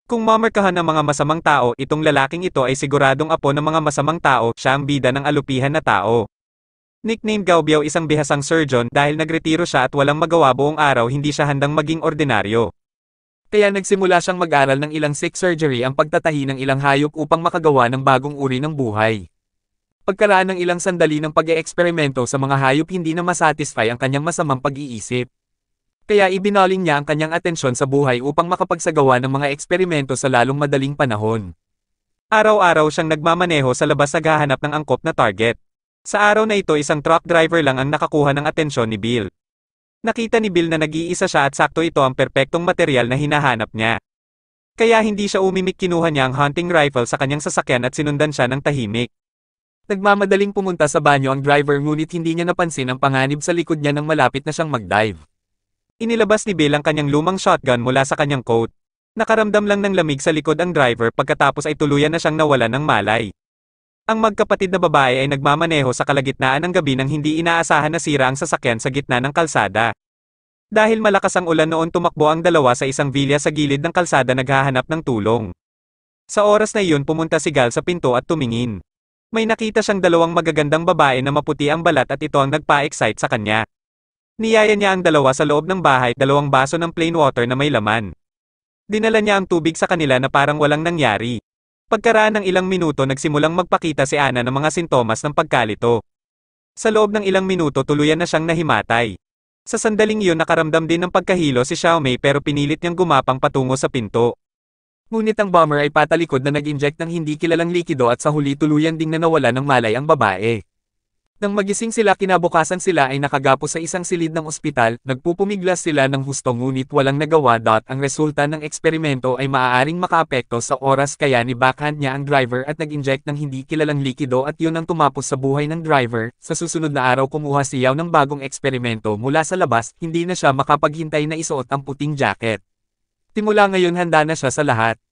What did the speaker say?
Kung mamarkahan ng mga masamang tao, itong lalaking ito ay siguradong apo ng mga masamang tao, siya ang bida ng alupihan na tao. Nickname Gaobiao isang bihasang surgeon dahil nagretiro siya at walang magawa buong araw hindi siya handang maging ordinaryo. Kaya nagsimula siyang mag-aral ng ilang sick surgery ang pagtatahi ng ilang hayop upang makagawa ng bagong uri ng buhay. Pagkaraan ng ilang sandali ng pag-eeksperimento sa mga hayop hindi na masatisfy ang kanyang masamang pag-iisip. Kaya ibinaling niya ang kanyang atensyon sa buhay upang makapagsagawa ng mga eksperimento sa lalong madaling panahon. Araw-araw siyang nagmamaneho sa labas naghahanap ng angkop na target. Sa araw na ito isang truck driver lang ang nakakuha ng atensyon ni Bill. Nakita ni Bill na nag-iisa siya at sakto ito ang perpektong material na hinahanap niya. Kaya hindi siya umimik, kinuha niya ang hunting rifle sa kanyang sasakyan at sinundan siya ng tahimik. Nagmamadaling pumunta sa banyo ang driver ngunit hindi niya napansin ang panganib sa likod niya nang malapit na siyang mag-dive. Inilabas ni Bill ang kanyang lumang shotgun mula sa kanyang coat. Nakaramdam lang ng lamig sa likod ang driver pagkatapos ay tuluyan na siyang nawalan ng malay. Ang magkapatid na babae ay nagmamaneho sa kalagitnaan ng gabi nang hindi inaasahan na sira ang sasakyan sa gitna ng kalsada. Dahil malakas ang ulan noon, tumakbo ang dalawa sa isang vilya sa gilid ng kalsada naghahanap ng tulong. Sa oras na iyon pumunta si Gal sa pinto at tumingin. May nakita siyang dalawang magagandang babae na maputi ang balat at ito ang nagpa-excite sa kanya. Niyaya niya ang dalawa sa loob ng bahay, 2 baso ng plain water na may laman. Dinala niya ang tubig sa kanila na parang walang nangyari. Pagkaraan ng ilang minuto nagsimulang magpakita si Ana ng mga sintomas ng pagkalito. Sa loob ng ilang minuto tuluyan na siyang nahimatay. Sa sandaling iyon nakaramdam din ng pagkahilo si Xiaomei pero pinilit niyang gumapang patungo sa pinto. Ngunit ang bomber ay patalikod na nag-inject ng hindi kilalang likido at sa huli tuluyan ding nawala ng malay ang babae. Nang magising sila kinabukasan sila ay nakagapos sa isang silid ng ospital, nagpupumiglas sila ng husto ngunit walang nagawa. Ang resulta ng eksperimento ay maaaring makaapekto sa oras kaya ni backhand niya ang driver at nag-inject ng hindi kilalang likido at yun ang tumapos sa buhay ng driver. Sa susunod na araw kumuha si Yao ng bagong eksperimento mula sa labas, hindi na siya makapaghintay na isuot ang puting jacket. Simula ngayon handa na siya sa lahat.